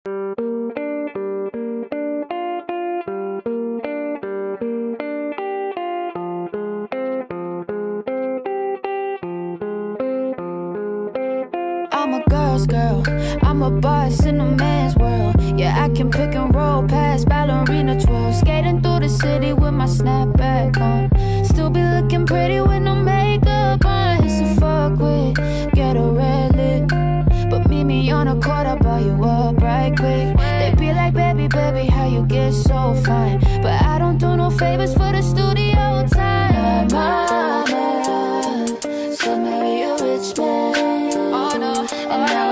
I'm a girl's girl, I'm a boss in a man's world. Yeah, I can pick and roll past ballerina twirl. Skating through the city with my snapback on. Still be looking pretty with no makeup on. It's a fuck with, get a red lip. But meet me on a court, I'll buy you up right quick. They be like, baby, baby, how you get so fine? But I don't do no favors for the studio time. My mama said marry a rich man. Oh no, and now